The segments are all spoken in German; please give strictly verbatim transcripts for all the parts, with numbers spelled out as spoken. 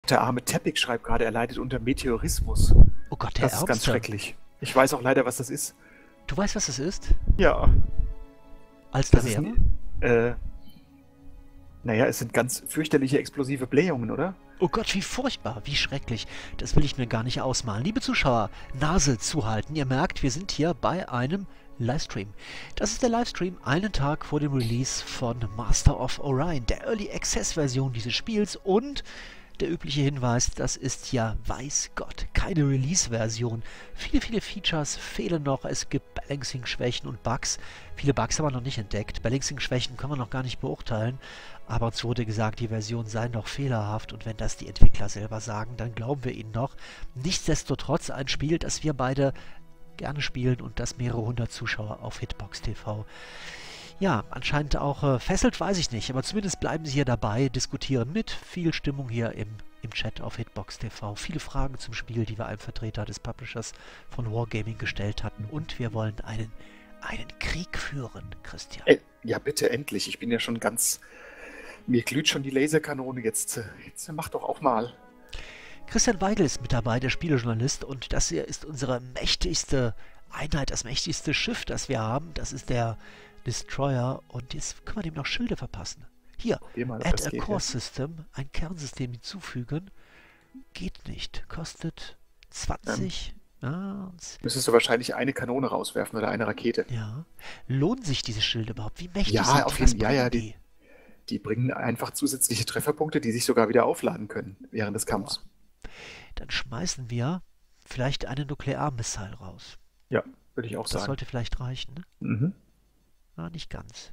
Der arme Teppich schreibt gerade, er leidet unter Meteorismus. Oh Gott, der Das ist ganz Ärmste. schrecklich. Ich weiß auch leider, was das ist. Du weißt, was das ist? Ja, Als das der ist... wäre? Äh, naja, es sind ganz fürchterliche explosive Blähungen, oder? Oh Gott, wie furchtbar, wie schrecklich. Das will ich mir gar nicht ausmalen. Liebe Zuschauer, Nase zuhalten. Ihr merkt, wir sind hier bei einem Livestream. Das ist der Livestream einen Tag vor dem Release von Master of Orion, der Early Access Version dieses Spiels, und der übliche Hinweis, das ist ja, weiß Gott, keine Release-Version. Viele, viele Features fehlen noch. Es gibt Balancing-Schwächen und Bugs. Viele Bugs haben wir noch nicht entdeckt. Balancing-Schwächen können wir noch gar nicht beurteilen. Aber uns wurde gesagt, die Version sei noch fehlerhaft. Und wenn das die Entwickler selber sagen, dann glauben wir ihnen noch. Nichtsdestotrotz ein Spiel, das wir beide gerne spielen und das mehrere hundert Zuschauer auf Hitbox T V ja, anscheinend auch äh, fesselt, weiß ich nicht, aber zumindest bleiben sie hier dabei, diskutieren mit. Viel Stimmung hier im, im Chat auf Hitbox T V. Viele Fragen zum Spiel, die wir einem Vertreter des Publishers von Wargaming gestellt hatten. Und wir wollen einen, einen Krieg führen, Christian. Äh, ja, bitte, endlich. Ich bin ja schon ganz... Mir glüht schon die Laserkanone. Jetzt, äh, jetzt mach doch auch mal. Christian Weigel ist mit dabei, der Spielejournalist. Und das hier ist unsere mächtigste Einheit, das mächtigste Schiff, das wir haben. Das ist der Destroyer, und jetzt können wir dem noch Schilde verpassen. Hier, Mal, add a geht, core ja. system, ein Kernsystem hinzufügen. Geht nicht. Kostet zwanzig. Ähm, ja, müsstest du wahrscheinlich eine Kanone rauswerfen oder eine Rakete. Ja. Lohnen sich diese Schilde überhaupt? Wie mächtig ja, sind auf die? jeden, Was ja, ja, bringen die, die bringen einfach zusätzliche Trefferpunkte, die sich sogar wieder aufladen können während des Kampfs. Dann schmeißen wir vielleicht eine Nuklearmissile raus. Ja, würde ich auch Das sagen. sollte vielleicht reichen, ne? Mhm. Ah, nicht ganz.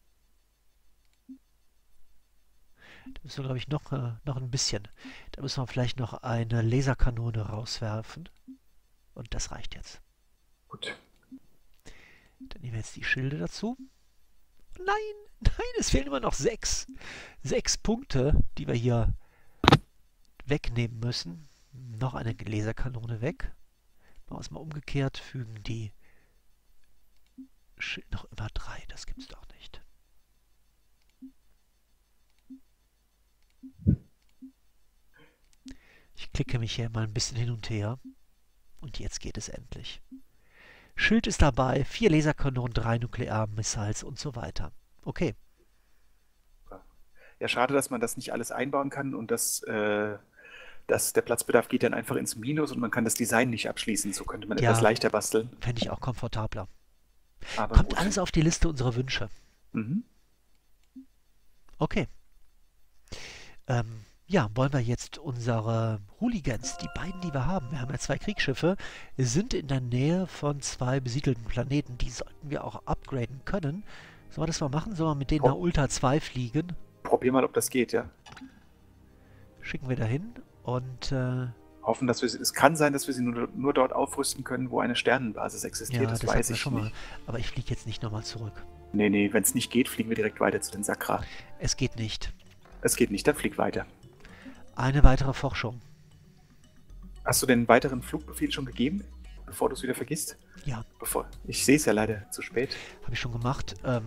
Da müssen wir, glaube ich, noch, äh, noch ein bisschen. Da müssen wir vielleicht noch eine Laserkanone rauswerfen. Und das reicht jetzt. Gut. Dann nehmen wir jetzt die Schilde dazu. Nein, nein, es fehlen immer noch sechs. Sechs Punkte, die wir hier wegnehmen müssen. Noch eine Laserkanone weg. Machen wir es mal umgekehrt, fügen die Schild noch immer drei. Das gibt's doch nicht. Ich klicke mich hier mal ein bisschen hin und her. Und jetzt geht es endlich. Schild ist dabei, vier Laserkanonen, drei Nuklearmissiles und so weiter. Okay. Ja, schade, dass man das nicht alles einbauen kann und dass, äh, dass der Platzbedarf geht dann einfach ins Minus und man kann das Design nicht abschließen. So könnte man Ja, etwas leichter basteln. Fände ich auch komfortabler. Aber Kommt gut. alles auf die Liste unserer Wünsche. Mhm. Okay. Ähm, ja, wollen wir jetzt unsere Hooligans, die beiden, die wir haben, wir haben ja zwei Kriegsschiffe, sind in der Nähe von zwei besiedelten Planeten. Die sollten wir auch upgraden können. Sollen wir das mal machen? Sollen wir mit denen Oh. nach Ultra zwei fliegen? Probier mal, ob das geht, ja. Schicken wir dahin und äh, Hoffen, dass wir sie, es kann sein, dass wir sie nur, nur dort aufrüsten können, wo eine Sternenbasis existiert. ja, das, das weiß hatten wir ich schon nicht. mal. Aber ich fliege jetzt nicht nochmal zurück. Nee, nee, wenn es nicht geht, fliegen wir direkt weiter zu den Sakra. Es geht nicht. Es geht nicht, dann flieg weiter. Eine weitere Forschung. Hast du den weiteren Flugbefehl schon gegeben, bevor du es wieder vergisst? Ja, Bevor. Ich sehe es ja leider zu spät. habe ich schon gemacht. Ähm,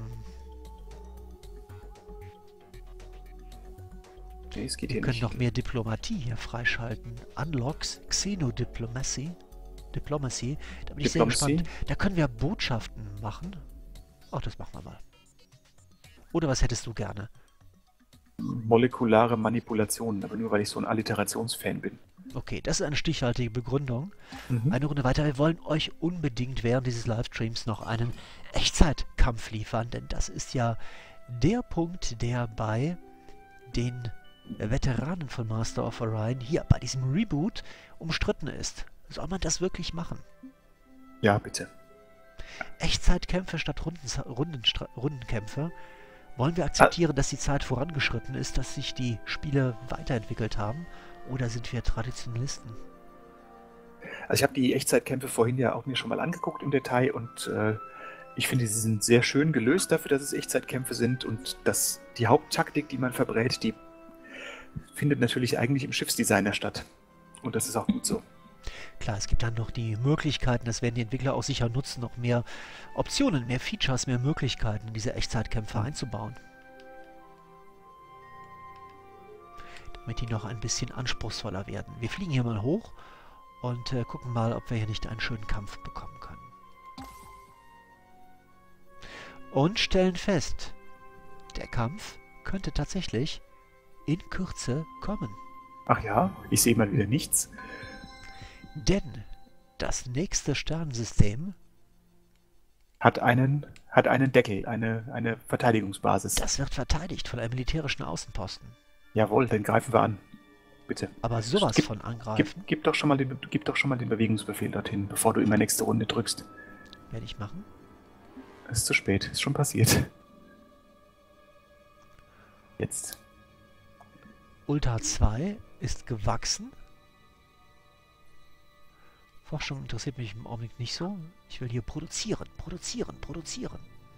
Nee, es geht wir hier können nicht. noch mehr Diplomatie hier freischalten. Unlocks, Xenodiplomacy. Diplomacy. Da bin ich sehr Diplomacy? gespannt. Da können wir Botschaften machen. Ach, das machen wir mal. Oder was hättest du gerne? Molekulare Manipulationen, aber nur weil ich so ein Alliterationsfan bin. Okay, das ist eine stichhaltige Begründung. Mhm. Eine Runde weiter. Wir wollen euch unbedingt während dieses Livestreams noch einen Echtzeitkampf liefern, denn das ist ja der Punkt, der bei den Veteranen von Master of Orion hier bei diesem Reboot umstritten ist. Soll man das wirklich machen? Ja, bitte. Echtzeitkämpfe statt Runden, Runden, Rundenkämpfe? Wollen wir akzeptieren, dass die Zeit vorangeschritten ist, dass sich die Spiele weiterentwickelt haben? Oder sind wir Traditionalisten? Also ich habe die Echtzeitkämpfe vorhin ja auch mir schon mal angeguckt im Detail und äh, ich finde, sie sind sehr schön gelöst dafür, dass es Echtzeitkämpfe sind und dass die Haupttaktik, die man verbrät, die findet natürlich eigentlich im Schiffsdesigner statt. Und das ist auch gut so. Klar, es gibt dann noch die Möglichkeiten, das werden die Entwickler auch sicher nutzen, noch mehr Optionen, mehr Features, mehr Möglichkeiten in diese Echtzeitkämpfe einzubauen. damit die noch ein bisschen anspruchsvoller werden. Wir fliegen hier mal hoch und äh, gucken mal, ob wir hier nicht einen schönen Kampf bekommen können. Und stellen fest, der Kampf könnte tatsächlich in Kürze kommen. Ach ja, ich sehe mal wieder nichts. Denn das nächste Sternensystem Hat einen, hat einen Deckel, eine, eine Verteidigungsbasis. Das wird verteidigt von einem militärischen Außenposten. Jawohl, den greifen wir an. Bitte. Aber sowas gib, von angreifen. Gib, gib, doch schon mal den, gib doch schon mal den Bewegungsbefehl dorthin, bevor du immer nächste Runde drückst. Werde ich machen. Ist zu spät, ist schon passiert. Jetzt. Ulta zwei ist gewachsen. Forschung interessiert mich im Augenblick nicht so. Ich will hier produzieren, produzieren, produzieren.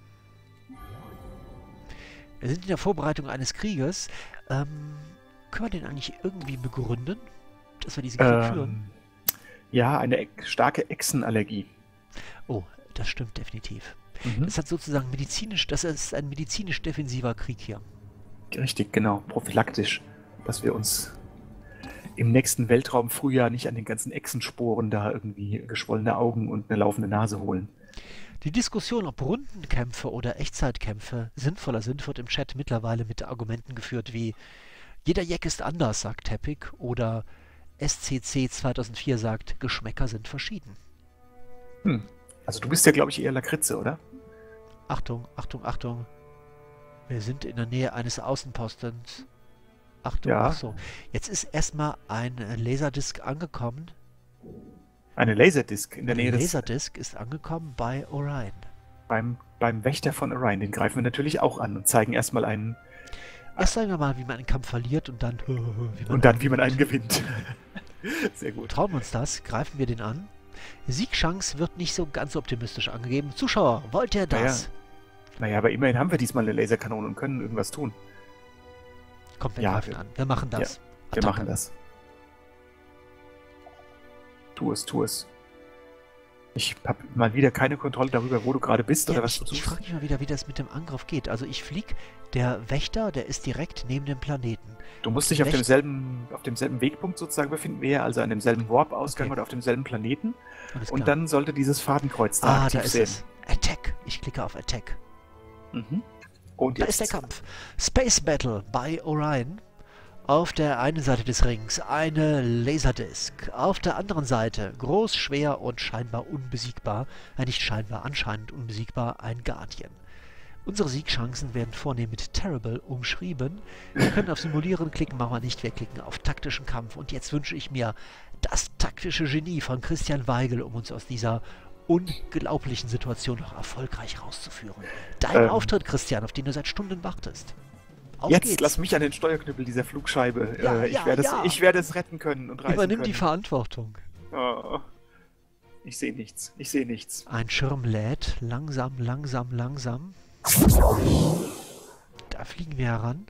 Wir sind in der Vorbereitung eines Krieges. Ähm, können wir den eigentlich irgendwie begründen, dass wir diesen Krieg Ähm, führen? Ja, eine e starke Echsenallergie. Oh, das stimmt definitiv. Mhm. Das hat sozusagen medizinisch, das ist ein medizinisch defensiver Krieg hier. Richtig, genau, prophylaktisch, dass wir uns im nächsten Weltraumfrühjahr nicht an den ganzen Echsensporen da irgendwie geschwollene Augen und eine laufende Nase holen. Die Diskussion, ob Rundenkämpfe oder Echtzeitkämpfe sinnvoller sind, wird im Chat mittlerweile mit Argumenten geführt wie jeder Jack ist anders, sagt Teppik, oder S C C zweitausendvier sagt, Geschmäcker sind verschieden. Hm. Also du bist ja, glaube ich, eher Lakritze, oder? Achtung, Achtung, Achtung. Wir sind in der Nähe eines Außenpostens. Achtung, Ja. ach so. Jetzt ist erstmal ein Laserdisc angekommen. Eine Laserdisc in der Eine Nähe des, Laserdisc ist angekommen bei Orion. beim, beim Wächter von Orion. Den greifen wir natürlich auch an und zeigen erstmal einen, Erst sagen wir mal, wie man einen Kampf verliert und dann wie man und dann wie man einen gewinnt. Sehr gut. Trauen wir uns das? Greifen wir den an? Siegchance wird nicht so ganz optimistisch angegeben. Zuschauer, wollt ihr das? Naja, aber immerhin haben wir diesmal eine Laserkanone und können irgendwas tun. Kommt, wir Ja, greifen wir- an. Wir machen das. Wir Attacke. machen das. Tu es, tu es. Ich habe mal wieder keine Kontrolle darüber, wo du gerade bist Ja, oder was ich du ich tust. frage mich mal wieder, wie das mit dem Angriff geht. Also ich flieg, der Wächter, der ist direkt neben dem Planeten. Du musst dich auf Wächter- demselben, auf demselben Wegpunkt sozusagen befinden, wir also an demselben Warp-Ausgang Okay. oder auf demselben Planeten. Alles Und klar. dann sollte dieses Fadenkreuz da ah, aktiv da ist sein. es. Attack. Ich klicke auf Attack. Mhm. Und Da jetzt ist der Kampf. Space Battle bei Orion. Auf der einen Seite des Rings eine Laserdisc. Auf der anderen Seite, groß, schwer und scheinbar unbesiegbar, äh, nicht scheinbar, anscheinend unbesiegbar, ein Guardian. Unsere Siegchancen werden vornehm mit Terrible umschrieben. Wir können auf Simulieren klicken, machen wir nicht. Wir klicken auf taktischen Kampf. Und jetzt wünsche ich mir das taktische Genie von Christian Weigel, um uns aus dieser unglaublichen Situation noch erfolgreich rauszuführen. Dein Ähm. Auftritt, Christian, auf den du seit Stunden wartest. Auf Jetzt geht's. lass mich an den Steuerknüppel dieser Flugscheibe. Ja, äh, ich, ja, werde ja. Es, ich werde es retten können und reißen Übernimm können. die Verantwortung. Oh. Ich sehe nichts. Ich sehe nichts. Ein Schirm lädt. Langsam, langsam, langsam. Da fliegen wir heran.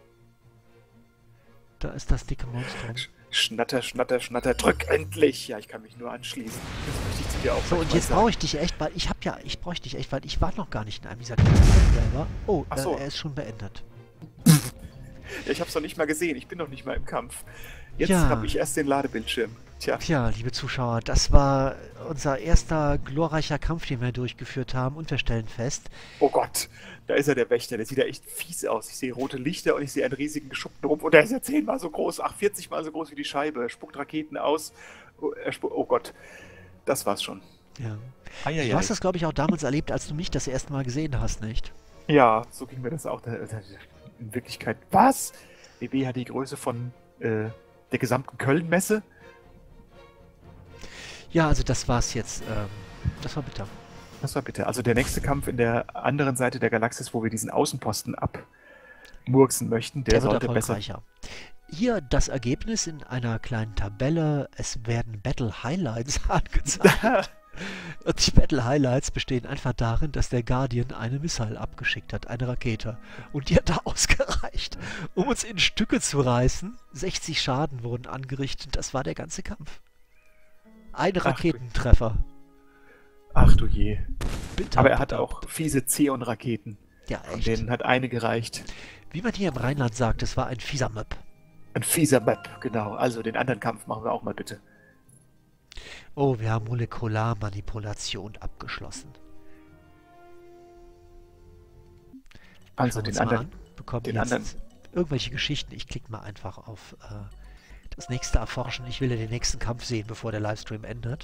Da ist das dicke Monstrum. Schnatter, schnatter, schnatter. Drück endlich! Ja, ich kann mich nur anschließen. Das möchte ich zu dir auch So, und manchmal jetzt sagen. brauche ich dich echt, weil ich habe ja, ich bräuchte dich echt, weil ich war noch gar nicht in einem dieser Kämpfe selber. Oh, Ach so. äh, er ist schon beendet. Ja, ich habe es noch nicht mal gesehen. Ich bin noch nicht mal im Kampf. Jetzt Ja. habe ich erst den Ladebildschirm. Tja, Tja, liebe Zuschauer, das war unser erster glorreicher Kampf, den wir durchgeführt haben. Und wir stellen fest, oh Gott, da ist er, der Wächter. Der sieht ja echt fies aus. Ich sehe rote Lichter und ich sehe einen riesigen geschuppten Rumpf. Und der ist ja zehnmal so groß, ach, vierzig Mal so groß wie die Scheibe. Er spuckt Raketen aus. Oh, er spu oh Gott, das war's schon. ja. Eieiei. Du hast das, glaube ich, auch damals erlebt, als du mich das erste Mal gesehen hast, nicht? Ja, so ging mir das auch. Da- da- In Wirklichkeit, was? B B hat die Größe von äh, der gesamten Köln-Messe. Ja, also das war's jetzt. Ähm, das war bitter. Das war bitte. Also der nächste Kampf in der anderen Seite der Galaxis, wo wir diesen Außenposten abmurksen möchten, der, Der wird sollte besser. erfolgreicher. Hier das Ergebnis in einer kleinen Tabelle. Es werden Battle Highlights angezeigt. Und die Battle Highlights bestehen einfach darin, dass der Guardian eine Missile abgeschickt hat, eine Rakete. Und die hat da ausgereicht, um uns in Stücke zu reißen. sechzig Schaden wurden angerichtet. Das war der ganze Kampf. Ein du- Raketentreffer. Ach du je. Bitter, Aber er hat bitter. auch fiese Zeon-Raketen. Ja, Von echt. denen hat eine gereicht. Wie man hier im Rheinland sagt, es war ein fieser Möb. Ein fieser Map, genau. Also den anderen Kampf machen wir auch mal bitte. Oh, wir haben Molekularmanipulation abgeschlossen. Also Schauen wir den uns mal anderen, an. Bekommen den jetzt anderen. irgendwelche Geschichten. Ich klicke mal einfach auf äh, das nächste Erforschen. Ich will ja den nächsten Kampf sehen, bevor der Livestream endet.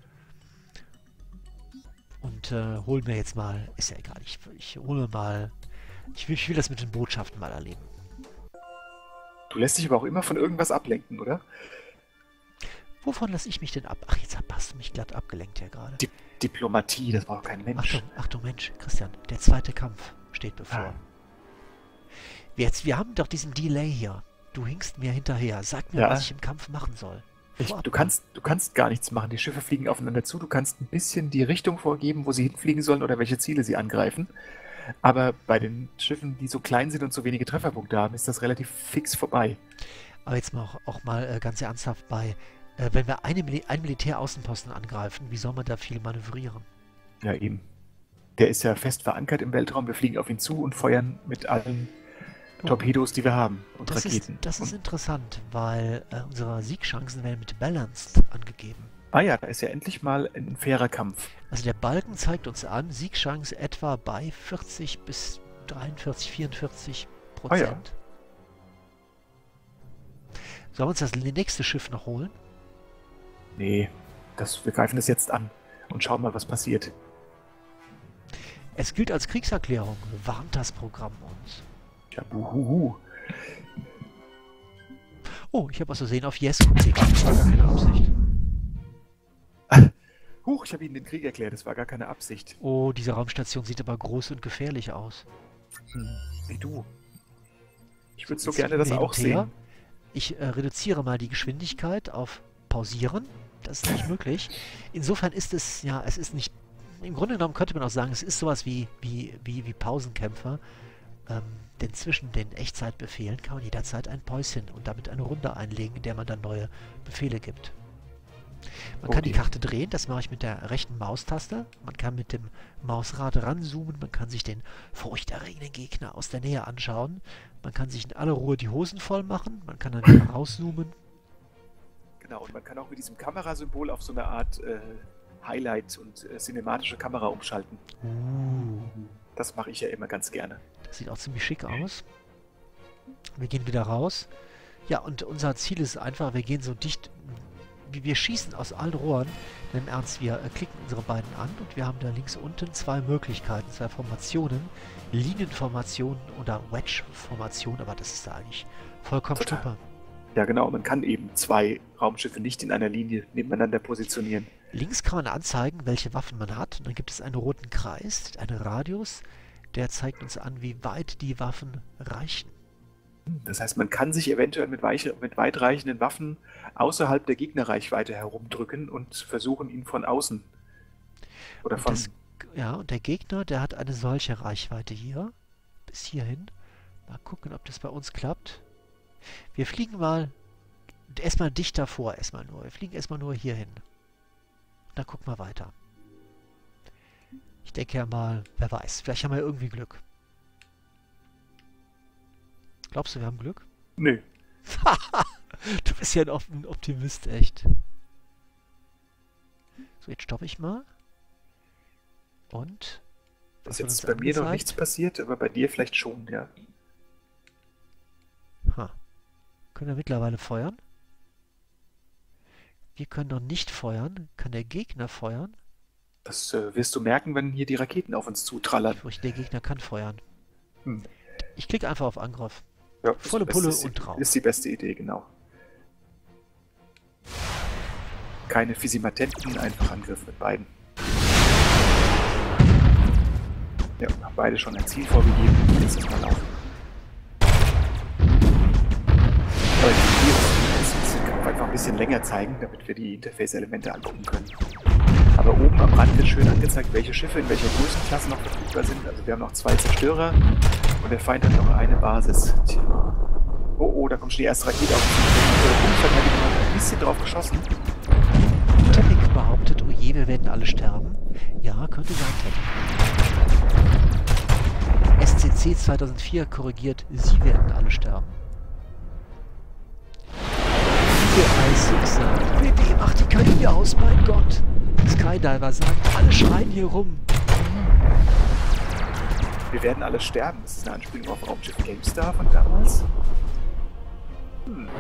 Und äh, hol mir jetzt mal, ist ja egal, ich, ich hole mir mal, ich will, ich will das mit den Botschaften mal erleben. Du lässt dich aber auch immer von irgendwas ablenken, oder? Wovon lasse ich mich denn ab? Ach, jetzt hast du mich glatt abgelenkt hier gerade. Di Diplomatie, das war doch kein Mensch. Achtung, Achtung Mensch, Christian, der zweite Kampf steht bevor. Ah. Jetzt, wir haben doch diesen Delay hier. Du hinkst mir hinterher. Sag mir, Ja. was ich im Kampf machen soll. Ich, Vorab du, mal. kannst, du kannst gar nichts machen. Die Schiffe fliegen aufeinander zu. Du kannst ein bisschen die Richtung vorgeben, wo sie hinfliegen sollen oder welche Ziele sie angreifen. Aber bei den Schiffen, die so klein sind und so wenige Trefferpunkte haben, ist das relativ fix vorbei. Aber jetzt mal auch, auch mal äh, ganz ernsthaft bei, äh, wenn wir eine Mil einen Militäraußenposten angreifen, wie soll man da viel manövrieren? Ja, eben. Der ist ja fest verankert im Weltraum. Wir fliegen auf ihn zu und feuern mit allen Oh. Torpedos, die wir haben und Das ist, Raketen. das ist und, interessant, weil äh, unsere Siegchancen werden mit Balanced angegeben. ah ja, da ist ja endlich mal ein fairer Kampf. Also der Balken zeigt uns an, Siegchance etwa bei vierzig bis dreiundvierzig, vierundvierzig Prozent. Ah ja. Sollen wir uns das nächste Schiff noch holen? Nee, das, wir greifen das jetzt an und schauen mal, was passiert. Es gilt als Kriegserklärung, warnt das Programm uns. Ja, buhuhu. Oh, ich habe aus Versehen auf Yes geklickt. Das war gar keine Absicht. Huch, ich habe Ihnen den Krieg erklärt, das war gar keine Absicht. Oh, diese Raumstation sieht aber groß und gefährlich aus. Hm, wie du. Ich würde so Jetzt gerne fliegen das wir hin auch und her. sehen. Ich äh, reduziere mal die Geschwindigkeit auf Pausieren. Das ist nicht möglich. Insofern ist es, ja, es ist nicht... Im Grunde genommen könnte man auch sagen, es ist sowas wie, wie, wie, wie Pausenkämpfer. Ähm, denn zwischen den Echtzeitbefehlen kann man jederzeit ein Päuschen und damit eine Runde einlegen, in der man dann neue Befehle gibt. Man kann die Okay. Karte drehen, das mache ich mit der rechten Maustaste. Man kann mit dem Mausrad ranzoomen, man kann sich den furchterregenden Gegner aus der Nähe anschauen. Man kann sich in aller Ruhe die Hosen voll machen, man kann dann wieder rauszoomen. Genau, und man kann auch mit diesem Kamerasymbol auf so eine Art äh, Highlight und äh, cinematische Kamera umschalten. Uh, Das mache ich ja immer ganz gerne. das sieht auch ziemlich schick aus. Wir gehen wieder raus. Ja, und unser Ziel ist einfach, wir gehen so dicht, wie wir schießen aus allen Rohren. Denn im Ernst, wir äh, klicken unsere beiden an und wir haben da links unten zwei Möglichkeiten, zwei Formationen. Linienformationen oder Wedge-Formationen, aber das ist da eigentlich vollkommen Total. super. Ja, genau, man kann eben zwei Raumschiffe nicht in einer Linie nebeneinander positionieren. Links kann man anzeigen, welche Waffen man hat. Und dann gibt es einen roten Kreis, einen Radius, der zeigt uns an, wie weit die Waffen reichen. Das heißt, man kann sich eventuell mit, weiche, mit weitreichenden Waffen außerhalb der Gegnerreichweite herumdrücken und versuchen, ihn von außen oder Und von... das, ja, und der Gegner, der hat eine solche Reichweite hier, bis hierhin. Mal gucken, ob das bei uns klappt. Wir fliegen mal erstmal dicht davor, erstmal nur. Wir fliegen erstmal nur hier hin. Dann gucken wir weiter. Ich denke ja mal, wer weiß, vielleicht haben wir irgendwie Glück. Glaubst du, wir haben Glück? Nö. Du bist ja ein Op- ein Optimist, echt. So, jetzt stoppe ich mal. Und? Ist Was wird jetzt uns bei mir noch angezeigt? nichts passiert, aber bei dir vielleicht schon, ja. Ha. Können wir mittlerweile feuern? Wir können noch nicht feuern. Kann der Gegner feuern? Das äh, wirst du merken, wenn hier die Raketen auf uns zutrallern. Ich fürchte, der Gegner kann feuern. Hm. Ich klicke einfach auf Angriff. Ja, Volle das Pulle ist, und drauf. Ist die beste Idee, genau. Keine Fisimatenten, einfach Angriff mit beiden. Ja, haben beide schon ein Ziel vorgegeben. Jetzt ist mal laufen. Aber ich will das den Kampf einfach ein bisschen länger zeigen, damit wir die Interface-Elemente angucken können. Aber oben am Rand wird schön angezeigt, welche Schiffe in welcher Größenklasse noch verfügbar sind. Also wir haben noch zwei Zerstörer und der Feind hat noch eine Basis. Tja. Oh, oh, da kommt schon die erste Rakete auf. Der Umverteidigung hat ein bisschen drauf geschossen. Teppich behauptet, oh je, wir werden alle sterben. Ja, könnte sein, Teppich. S C C zweitausendvier korrigiert, sie werden alle sterben. Eagle Eye Six sagt, B B, mach die K I aus, mein Gott. Skydiver sagt, alle schreien hier rum. Wir werden alle sterben. Das ist eine Anspielung auf Raumschiff GameStar von damals. Hm.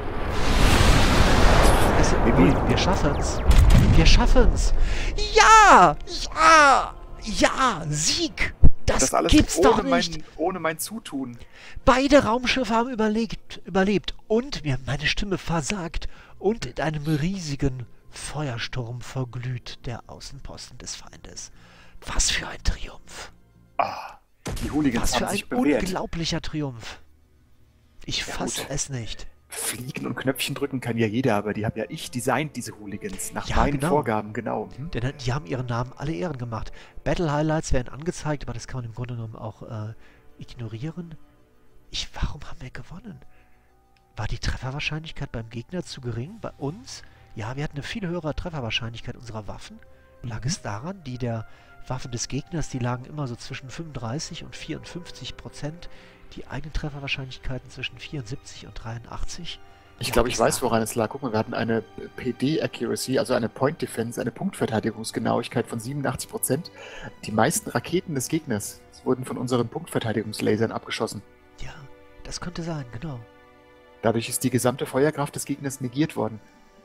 Es, wir schaffen's. Wir schaffen's. Ja! Ja! Ja! Sieg! Das, das alles gibt's ohne doch nicht. Mein, ohne mein Zutun. Beide Raumschiffe haben überlebt, überlebt und mir meine Stimme versagt und in einem riesigen Feuersturm verglüht der Außenposten des Feindes. Was für ein Triumph. Ah, die Hooligans Was für haben ein sich bewährt. unglaublicher Triumph. Ich Ja, fasse gut. es nicht. Fliegen und Knöpfchen drücken kann ja jeder, aber die habe ja ich designt, diese Hooligans. Nach Ja, meinen genau. Vorgaben, genau. Hm? Denn die haben ihren Namen alle Ehren gemacht. Battle Highlights werden angezeigt, aber das kann man im Grunde genommen auch äh, ignorieren. Ich, warum haben wir gewonnen? War die Trefferwahrscheinlichkeit beim Gegner zu gering? Bei uns? Ja, wir hatten eine viel höhere Trefferwahrscheinlichkeit unserer Waffen. Lag Mhm. es daran, die der Waffen des Gegners, die lagen immer so zwischen fünfunddreißig und vierundfünfzig Prozent. Die eigenen Trefferwahrscheinlichkeiten zwischen vierundsiebzig und dreiundachtzig. Ich Lag glaube, ich es weiß, daran? woran es lag. Guck mal, wir hatten eine P D-Accuracy, also eine Point Defense, eine Punktverteidigungsgenauigkeit von siebenundachtzig Prozent. Die meisten Raketen des Gegners wurden von unseren Punktverteidigungslasern abgeschossen. Ja, das könnte sein, genau. Dadurch ist die gesamte Feuerkraft des Gegners negiert worden.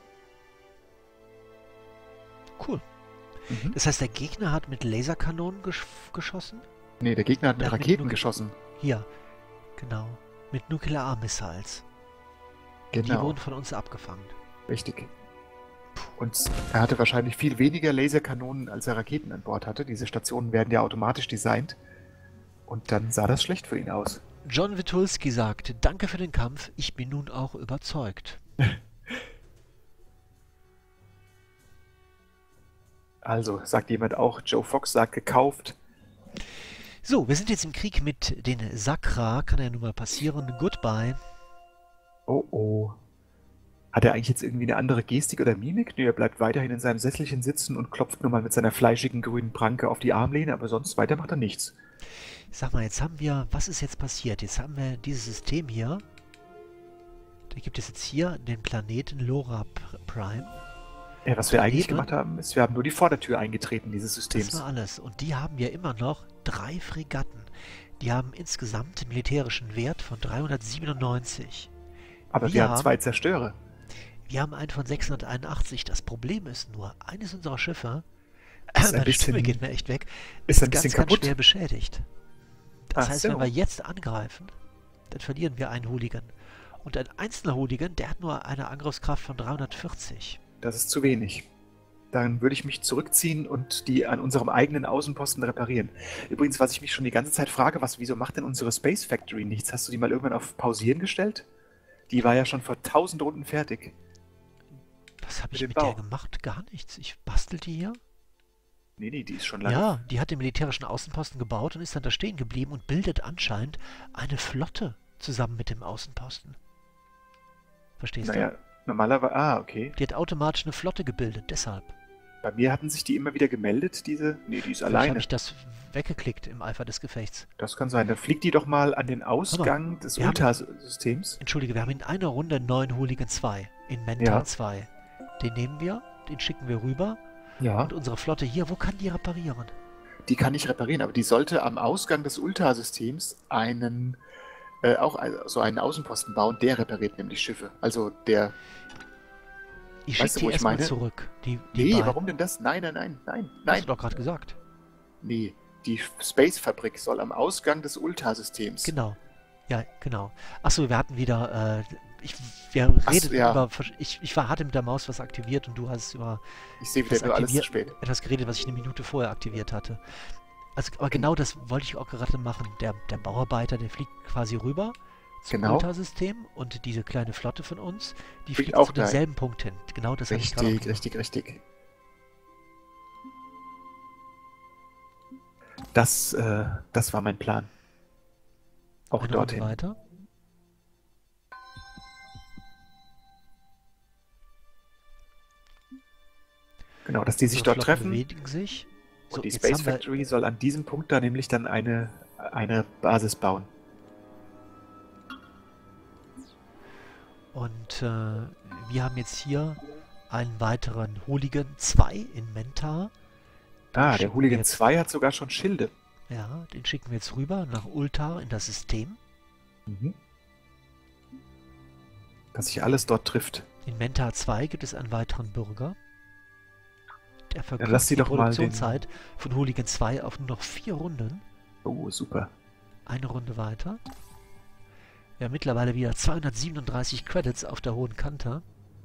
Cool. Mhm. Das heißt, der Gegner hat mit Laserkanonen gesch geschossen? Nee, der Gegner hat mit Der hat mit Raketen Nuk- geschossen. Hier, genau. Mit Nuclear-Missiles. Die Genau, wurden von uns abgefangen. richtig. Und er hatte wahrscheinlich viel weniger Laserkanonen, als er Raketen an Bord hatte. Diese Stationen werden ja automatisch designt. Und dann sah das schlecht für ihn aus. John Witulski sagt, danke für den Kampf, ich bin nun auch überzeugt. Also, sagt jemand auch, Joe Fox sagt gekauft. So, wir sind jetzt im Krieg mit den Sakra, kann ja nun mal passieren. Goodbye. Oh oh. Hat er eigentlich jetzt irgendwie eine andere Gestik oder Mimik? Nö, er bleibt weiterhin in seinem Sesselchen sitzen und klopft nur mal mit seiner fleischigen grünen Pranke auf die Armlehne, aber sonst weiter macht er nichts. Sag mal, jetzt haben wir, was ist jetzt passiert? Jetzt haben wir dieses System hier. Da gibt es jetzt hier den Planeten Lora Prime. Ja, was wir eigentlich Daneben- gemacht haben, ist, wir haben nur die Vordertür eingetreten dieses Das Systems. war alles. Und die haben ja immer noch drei Fregatten. Die haben insgesamt einen militärischen Wert von dreihundertsiebenundneunzig. Aber wir, wir haben haben- zwei Zerstörer. Wir haben einen von sechshunderteinundachtzig. Das Problem ist nur, eines unserer Schiffe, Ist ein meine Stimme bisschen- geht mir echt weg, ist ein ganz, bisschen ganz kaputt. schwer beschädigt. Das Ach heißt, so. wenn wir jetzt angreifen, dann verlieren wir einen Hooligan. Und ein einzelner Hooligan, der hat nur eine Angriffskraft von dreihundertvierzig. Das ist zu wenig. Dann würde ich mich zurückziehen und die an unserem eigenen Außenposten reparieren. Übrigens, was ich mich schon die ganze Zeit frage, was, wieso macht denn unsere Space Factory nichts? Hast du die mal irgendwann auf Pausieren gestellt? Die war ja schon vor tausend Runden fertig. Was habe Mit ich dem mit Bau. der gemacht? Gar nichts. Ich bastel die hier. Nee, nee, die ist schon lange. Ja, die hat den militärischen Außenposten gebaut und ist dann da stehen geblieben und bildet anscheinend eine Flotte zusammen mit dem Außenposten. Verstehst Naja, normalerweise. Ah, okay. du? Die hat automatisch eine Flotte gebildet, deshalb. Bei mir hatten sich die immer wieder gemeldet, diese. Nee, die ist Vielleicht alleine. habe ich das weggeklickt im Eifer des Gefechts. Das kann sein. Dann fliegt die doch mal an den Ausgang des wir haben- Ultrasystems. Entschuldige, wir haben in einer Runde neun Hooligan zwei in Mental Ja. zwei. Den nehmen wir, den schicken wir rüber Ja. und unsere Flotte hier, wo kann die reparieren? Die kann ich reparieren, aber die sollte am Ausgang des Ultrasystems einen. Äh, auch ein- so einen Außenposten bauen, der repariert nämlich Schiffe. Also der. Ich Weißt schicke du, die wo ich erstmal meine? zurück. Die, die Nee, beiden. warum denn das? Nein, nein, nein, nein, Hast nein. du doch gerade gesagt. Nee, die Space-Fabrik soll am Ausgang des Ultrasystems. Genau. Ja, genau. Achso, wir hatten wieder, äh, ich, wir Ach so, redeten ja. über, versch- ich, ich war, hatte mit der Maus was aktiviert und du hast über Ich sehe wieder Das nur alles zu aktiviert- spät. etwas geredet, was ich eine Minute vorher aktiviert hatte. Also, aber genau das wollte ich auch gerade machen. Der, der Bauarbeiter, der fliegt quasi rüber zum Genau. Ultrasystem und diese kleine Flotte von uns, die Fliegt fliegt auch zu dahin. demselben Punkt hin. Genau das habe ich gerade auch Richtig, gemacht. richtig, richtig. Das, äh, das war mein Plan. Auch Eine dorthin. Runde weiter. Genau, dass die sich Unsere dort Flotten treffen. bewegen sich. So, Und die jetzt Space haben wir- Factory soll an diesem Punkt da nämlich dann eine, eine Basis bauen. Und äh, wir haben jetzt hier einen weiteren Hooligan zwei in Mentar. Ah, der Hooligan zwei hat sogar schon Schilde. Ja, den schicken wir jetzt rüber nach Ultar in das System. Mhm. Dass sich alles dort trifft. In Mentar zwei gibt es einen weiteren Bürger. Der Dann verkürzt lass die die doch mal den... Produktionszeit von Hooligan zwei auf nur noch vier Runden. Oh, super. Eine Runde weiter. Wir haben mittlerweile wieder zweihundertsiebenunddreißig Credits auf der hohen Kante.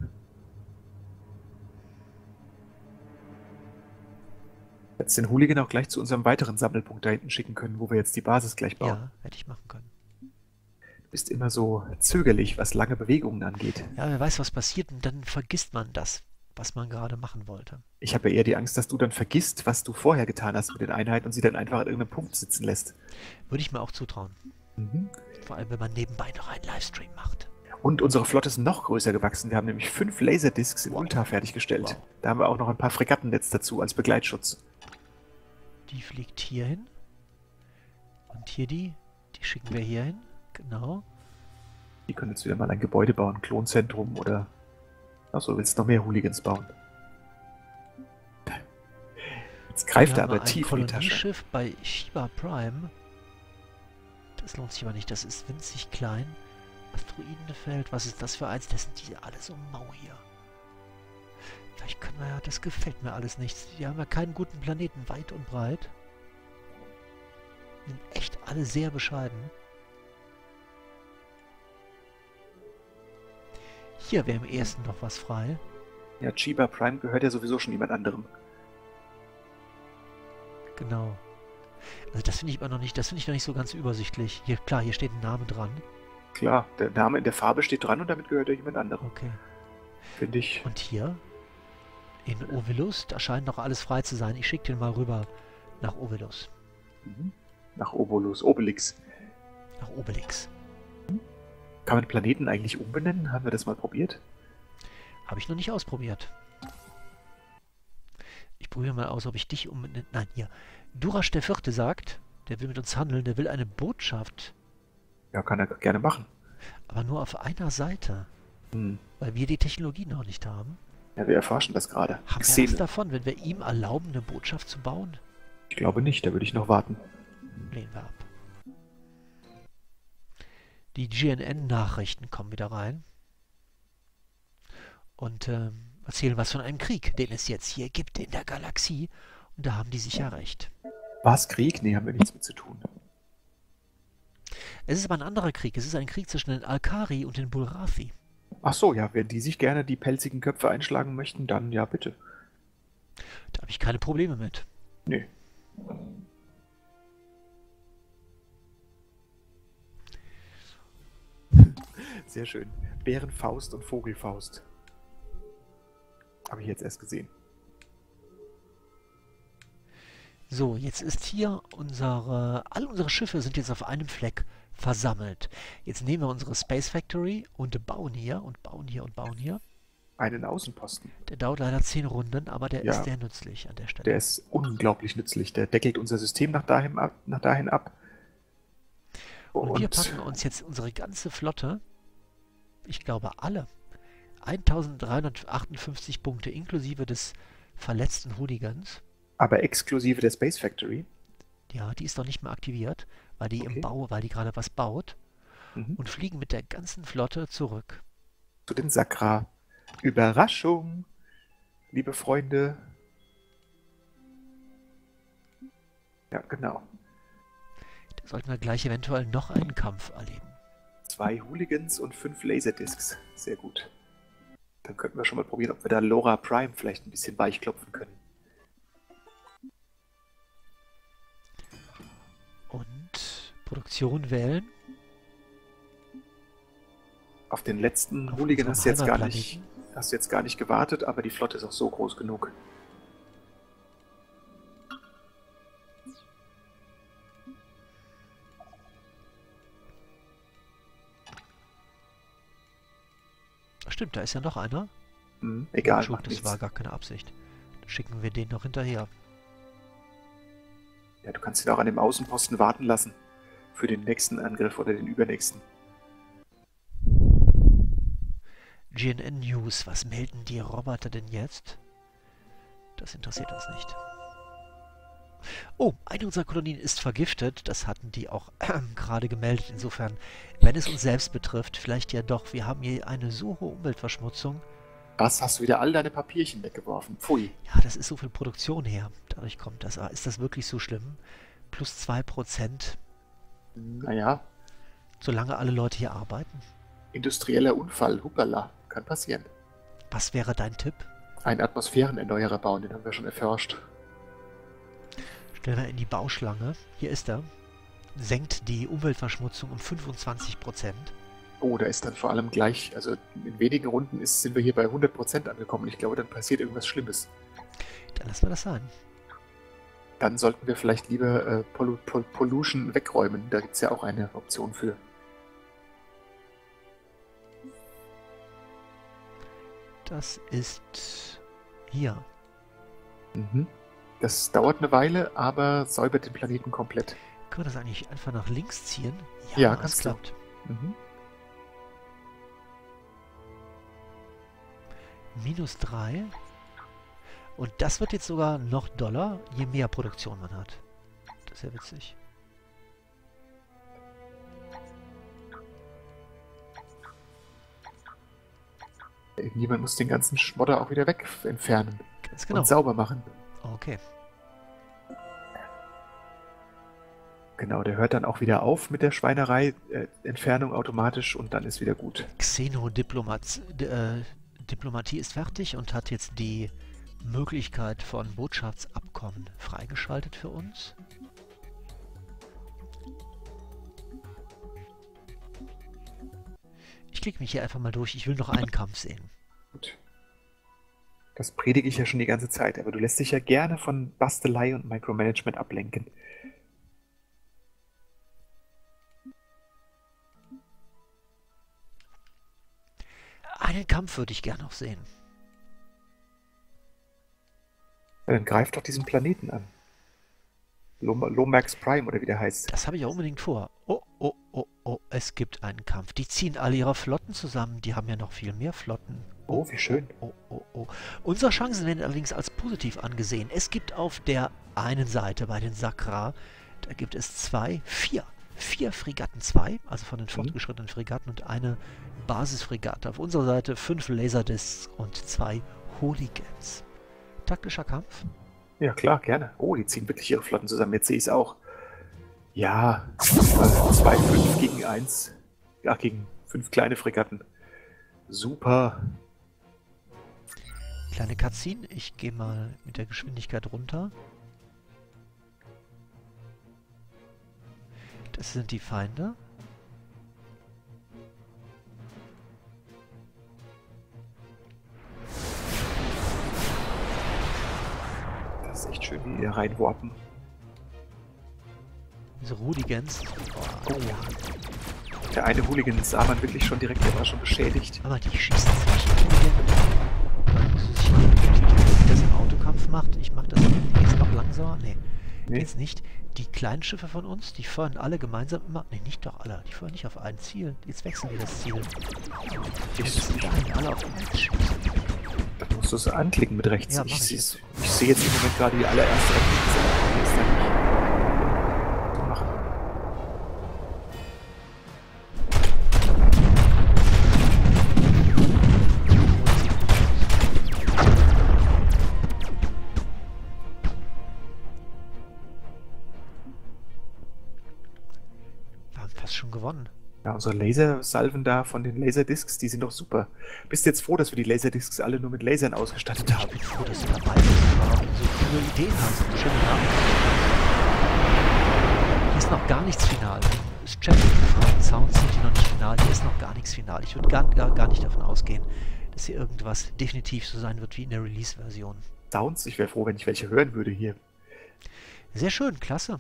Jetzt den Hooligan auch gleich zu unserem weiteren Sammelpunkt da hinten schicken können, wo wir jetzt die Basis gleich bauen. Ja, hätte ich machen können. Du bist immer so zögerlich, was lange Bewegungen angeht. Ja, wer weiß, was passiert und dann vergisst man das, was man gerade machen wollte. Ich habe ja eher die Angst, dass du dann vergisst, was du vorher getan hast mit den Einheiten und sie dann einfach an irgendeinem Punkt sitzen lässt. Würde ich mir auch zutrauen. Mhm. Vor allem, wenn man nebenbei noch einen Livestream macht. Und unsere Flotte ist noch größer gewachsen. Wir haben nämlich fünf Laserdiscs in Ultar fertiggestellt. Wow. Da haben wir auch noch ein paar Fregattennetz dazu als Begleitschutz. Die fliegt hier hin. Und hier die, die schicken wir hier hin. Genau. Die können jetzt wieder mal ein Gebäude bauen, ein Klonzentrum oder... Achso, willst du noch mehr Hooligans bauen? Jetzt greift er aber tief in die Tasche. Ein Kolonieschiff bei Shiba Prime. Das lohnt sich aber nicht, das ist winzig klein. Asteroidenfeld, was ist das für eins? Das sind die alle so mau hier. Vielleicht können wir ja, das gefällt mir alles nicht. Die haben ja keinen guten Planeten, weit und breit. Die sind echt alle sehr bescheiden. Hier wäre im ersten noch was frei. Ja, Chiba Prime gehört ja sowieso schon jemand anderem. Genau. Also das finde ich aber noch nicht, das finde ich noch nicht so ganz übersichtlich. Hier, klar, hier steht ein Name dran. Klar, der Name in der Farbe steht dran und damit gehört ja jemand anderem. Okay. Finde ich. Und hier in Ovilus, da scheint noch alles frei zu sein. Ich schicke den mal rüber nach Ovilus. Mhm. Nach Obolus, Obelix. Nach Obelix. Kann man Planeten eigentlich umbenennen? Haben wir das mal probiert? Habe ich noch nicht ausprobiert. Ich probiere mal aus, ob ich dich um... Nein, hier. Durash der Vierte sagt, der will mit uns handeln, der will eine Botschaft. Ja, kann er gerne machen. Aber nur auf einer Seite. Hm. Weil wir die Technologie noch nicht haben. Ja, wir erforschen das gerade. Haben wir was davon, wenn wir ihm erlauben, eine Botschaft zu bauen? Ich glaube nicht, da würde ich noch warten. Lehnen wir ab. Die G N N-Nachrichten kommen wieder rein. Und ähm, erzählen was von einem Krieg, den es jetzt hier gibt in der Galaxie. Und da haben die sicher recht. War es Krieg? Nee, haben wir nichts mit zu tun. Es ist aber ein anderer Krieg. Es ist ein Krieg zwischen den Alkari und den Bulrathi. Ach so, ja, wenn die sich gerne die pelzigen Köpfe einschlagen möchten, dann ja, bitte. Da habe ich keine Probleme mit. Nee. Sehr schön. Bärenfaust und Vogelfaust. Habe ich jetzt erst gesehen. So, jetzt ist hier unsere... All unsere Schiffe sind jetzt auf einem Fleck versammelt. Jetzt nehmen wir unsere Space Factory und bauen hier und bauen hier und bauen hier. Einen Außenposten. Der dauert leider zehn Runden, aber der Ja. ist sehr nützlich an der Stelle. Der ist unglaublich nützlich. Der deckelt unser System nach dahin ab. Nach dahin ab. Und, und wir packen uns jetzt unsere ganze Flotte, ich glaube alle, eintausenddreihundertachtundfünfzig Punkte inklusive des verletzten Hooligans. Aber exklusive der Space Factory. Ja, die ist noch nicht mehr aktiviert, weil die Okay. im Bau, weil die gerade was baut. Mhm. Und fliegen mit der ganzen Flotte zurück. Zu den Sakra. Überraschung, liebe Freunde. Ja, genau. Da sollten wir gleich eventuell noch einen Kampf erleben. Zwei Hooligans und fünf Laserdiscs. Sehr gut. Dann könnten wir schon mal probieren, ob wir da Laura Prime vielleicht ein bisschen weichklopfen können. Und Produktion wählen. Auf den letzten Auf Hooligan unserem hast du jetzt gar Heimatplaneten. nicht, hast du jetzt gar nicht gewartet, aber die Flotte ist auch so groß genug. Stimmt, da ist ja noch einer. Hm, egal, Schub, macht das nichts. war gar keine Absicht. Dann schicken wir den noch hinterher. Ja, du kannst ihn auch an dem Außenposten warten lassen. Für den nächsten Angriff oder den übernächsten. G N N News. Was melden die Roboter denn jetzt? Das interessiert uns nicht. Oh, eine unserer Kolonien ist vergiftet. Das hatten die auch äh, gerade gemeldet. Insofern, wenn es uns selbst betrifft, vielleicht ja doch. Wir haben hier eine so hohe Umweltverschmutzung. Was, hast du wieder all deine Papierchen weggeworfen? Pfui. Ja, das ist so viel Produktion her. Dadurch kommt das. Aber ist das wirklich so schlimm? Plus zwei Prozent, Naja, solange alle Leute hier arbeiten. industrieller Unfall, hupala, kann passieren. Was wäre dein Tipp? Einen Atmosphärenerneuerer bauen, den haben wir schon erforscht. Stellen wir in die Bauschlange. Hier ist er. Senkt die Umweltverschmutzung um fünfundzwanzig Prozent. Oh, da ist dann vor allem gleich, also in wenigen Runden ist, sind wir hier bei hundert Prozent angekommen. Ich glaube, dann passiert irgendwas Schlimmes. Dann lassen wir das sein. Dann sollten wir vielleicht lieber äh, Pollu Pol Pollution wegräumen. Da gibt es ja auch eine Option für. Das ist hier. Mhm. Das dauert eine Weile, aber säubert den Planeten komplett. Können wir das eigentlich einfach nach links ziehen? Ja, es kannst du. klappt. Mhm. Minus drei. Und das wird jetzt sogar noch doller, je mehr Produktion man hat. Das ist ja witzig. Irgendjemand muss den ganzen Schmodder auch wieder weg entfernen Ganz genau. und sauber machen. Okay. Genau, der hört dann auch wieder auf mit der Schweinerei, äh, Entfernung automatisch und dann ist wieder gut. Xenodiplomat, äh, Diplomatie ist fertig und hat jetzt die Möglichkeit von Botschaftsabkommen freigeschaltet für uns. Ich klicke mich hier einfach mal durch. Ich will noch einen Kampf sehen. Gut. Das predige ich ja schon die ganze Zeit, aber du lässt dich ja gerne von Bastelei und Micromanagement ablenken. Einen Kampf würde ich gerne noch sehen. Ja, dann greif doch diesen Planeten an. Lom Lomax Prime oder wie der heißt. Das habe ich ja unbedingt vor. Oh, oh, oh, oh, es gibt einen Kampf. Die ziehen alle ihre Flotten zusammen. Die haben ja noch viel mehr Flotten. Oh, wie schön. Oh, oh, oh. Unsere Chancen werden allerdings als positiv angesehen. Es gibt auf der einen Seite bei den Sakra, da gibt es zwei, vier, vier Fregatten, zwei, also von den fortgeschrittenen Fregatten und eine Basisfregatte. Auf unserer Seite fünf Laserdiscs und zwei Hooligans. Taktischer Kampf? Ja, klar, gerne. Oh, die ziehen wirklich ihre Flotten zusammen. Jetzt sehe ich es auch. Ja, zwei fünf gegen eins. Ja, gegen fünf kleine Fregatten. Super. Kleine Cutscene. Ich gehe mal mit der Geschwindigkeit runter. Das sind die Feinde. Das ist echt schön, wie die da reinwarpen. Diese Hooligans. Oh ja. Der eine Hooligan sah man wirklich schon direkt, der war schon beschädigt. Aber die schießen ziemlich intelligent. Man muss sich mal wie das im Autokampf macht. Ich mache das jetzt noch langsamer. Nee, Nee. jetzt nicht. Die kleinen Schiffe von uns, die feuern alle gemeinsam immer. Nee, nicht doch alle. Die feuern nicht auf ein Ziel. Jetzt wechseln wir das Ziel. Ich, Jetzt ich, können alle auf eins schießen. da musst du es anklicken mit rechts. Ja, ich mach ich sehe jetzt. ich sehe jetzt im Moment gerade die allererste Rechtsklick. Die ist da nicht zu machen. Wir haben fast schon gewonnen. Ja, unsere Lasersalven da von den Laserdiscs, die sind doch super. Bist du jetzt froh, dass wir die Laserdiscs alle nur mit Lasern ausgestattet Ich haben? bin froh, dass du dabei bist und so coole Ideen hast. Schöne Nachricht. Hier ist noch gar nichts final. Ist Chat gefragt. Sound City noch nicht final. Hier ist noch gar nichts final. Ich würde gar, gar, gar nicht davon ausgehen, dass hier irgendwas definitiv so sein wird wie in der Release-Version. Sounds, ich wäre froh, wenn ich welche hören würde hier. Sehr schön, klasse.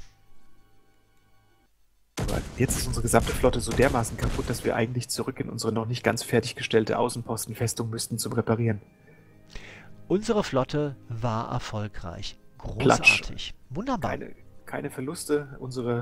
Aber jetzt ist unsere gesamte Flotte so dermaßen kaputt, dass wir eigentlich zurück in unsere noch nicht ganz fertiggestellte Außenpostenfestung müssten zum Reparieren. Unsere Flotte war erfolgreich. Klatsch. Großartig. Wunderbar. Keine, keine Verluste. Unsere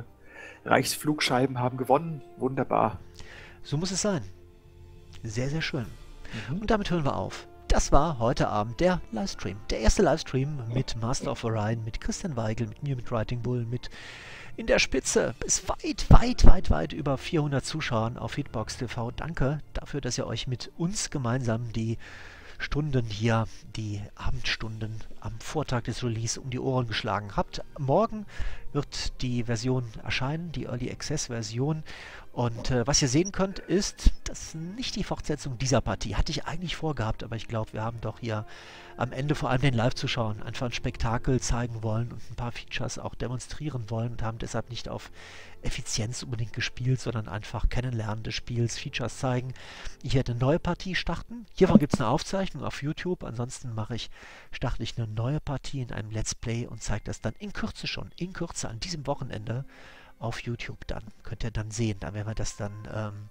Reichsflugscheiben haben gewonnen. Wunderbar. So muss es sein. Sehr, sehr schön. Mhm. Und damit hören wir auf. Das war heute Abend der Livestream. Der erste Livestream mit Master of Orion, mit Christian Weigel, mit mir, mit Writing Bull, mit in der Spitze bis weit, weit, weit, weit über vierhundert Zuschauern auf Hitbox T V. Danke dafür, dass ihr euch mit uns gemeinsam die Stunden hier, die Abendstunden am Vortag des Release um die Ohren geschlagen habt. Morgen wird die Version erscheinen, die Early Access Version. Und äh, was ihr sehen könnt, ist, das ist nicht die Fortsetzung dieser Partie. Hatte ich eigentlich vorgehabt, aber ich glaube, wir haben doch hier am Ende vor allem den Live-Zuschauern einfach ein Spektakel zeigen wollen und ein paar Features auch demonstrieren wollen und haben deshalb nicht auf Effizienz unbedingt gespielt, sondern einfach Kennenlernen des Spiels, Features zeigen. Ich werde eine neue Partie starten. Hiervon gibt es eine Aufzeichnung auf YouTube. Ansonsten mache ich, starte ich eine neue Partie in einem Let's Play und zeige das dann in Kürze schon, in Kürze an diesem Wochenende auf YouTube dann. Könnt ihr dann sehen. Da werden wir das dann ähm,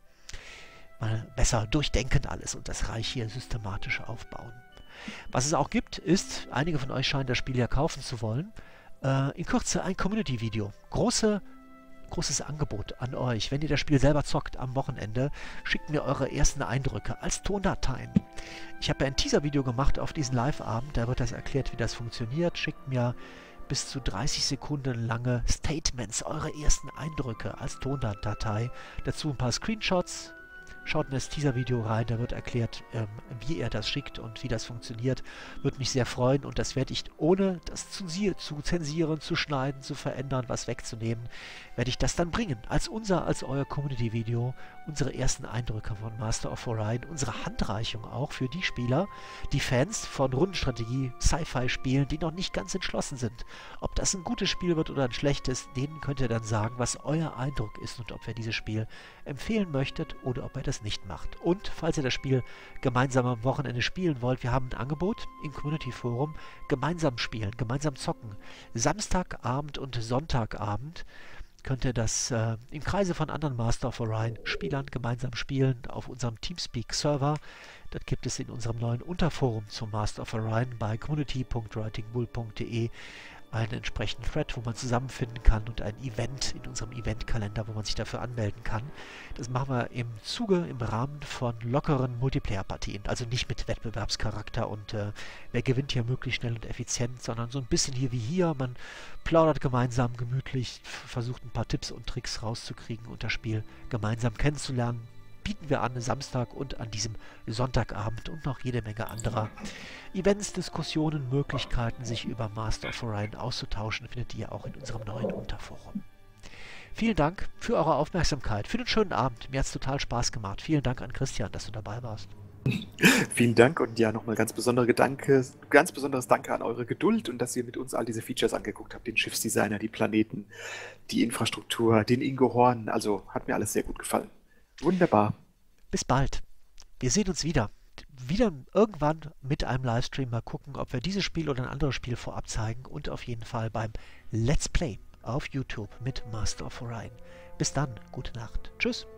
mal besser durchdenken alles und das Reich hier systematisch aufbauen. Was es auch gibt, ist, einige von euch scheinen das Spiel ja kaufen zu wollen, äh, in Kürze ein Community-Video. Große Großes Angebot an euch. Wenn ihr das Spiel selber zockt am Wochenende, schickt mir eure ersten Eindrücke als Tondateien. Ich habe ja ein Teaser-Video gemacht auf diesen Live-Abend, da wird das erklärt, wie das funktioniert. Schickt mir bis zu dreißig Sekunden lange Statements, eure ersten Eindrücke als Tondatei. Dazu ein paar Screenshots. Schaut in das Teaser-Video rein, da wird erklärt, ähm, wie er das schickt und wie das funktioniert. Würde mich sehr freuen und das werde ich, ohne das zu, zu zensieren, zu schneiden, zu verändern, was wegzunehmen, werde ich das dann bringen. Als unser, als euer Community-Video, unsere ersten Eindrücke von Master of Orion, unsere Handreichung auch für die Spieler, die Fans von Rundenstrategie, Sci-Fi-Spielen, die noch nicht ganz entschlossen sind. Ob das ein gutes Spiel wird oder ein schlechtes, denen könnt ihr dann sagen, was euer Eindruck ist und ob ihr dieses Spiel empfehlen möchtet oder ob ihr das nicht macht. Und falls ihr das Spiel gemeinsam am Wochenende spielen wollt, wir haben ein Angebot im Community Forum, gemeinsam spielen, gemeinsam zocken. Samstagabend und Sonntagabend könnt ihr das äh, im Kreise von anderen Master of Orion Spielern gemeinsam spielen auf unserem Teamspeak Server. Das gibt es in unserem neuen Unterforum zum Master of Orion bei community punkt writing bull punkt de einen entsprechenden Thread, wo man zusammenfinden kann und ein Event in unserem Eventkalender, wo man sich dafür anmelden kann. Das machen wir im Zuge, im Rahmen von lockeren Multiplayer-Partien, also nicht mit Wettbewerbscharakter und äh, wer gewinnt hier möglichst schnell und effizient, sondern so ein bisschen hier wie hier, man plaudert gemeinsam gemütlich, versucht ein paar Tipps und Tricks rauszukriegen und das Spiel gemeinsam kennenzulernen. Bieten wir an Samstag und an diesem Sonntagabend und noch jede Menge anderer Events, Diskussionen, Möglichkeiten, sich über Master of Orion auszutauschen, findet ihr auch in unserem neuen Unterforum. Vielen Dank für eure Aufmerksamkeit, für den schönen Abend. Mir hat es total Spaß gemacht. Vielen Dank an Christian, dass du dabei warst. Vielen Dank und ja, nochmal ganz besondere Gedanke, ganz besonderes Danke an eure Geduld und dass ihr mit uns all diese Features angeguckt habt, den Schiffsdesigner, die Planeten, die Infrastruktur, den Ingo Horn. Also hat mir alles sehr gut gefallen. Wunderbar. Bis bald. Wir sehen uns wieder. Wieder irgendwann mit einem Livestream. Mal gucken, ob wir dieses Spiel oder ein anderes Spiel vorab zeigen. Und auf jeden Fall beim Let's Play auf YouTube mit Master of Orion. Bis dann. Gute Nacht. Tschüss.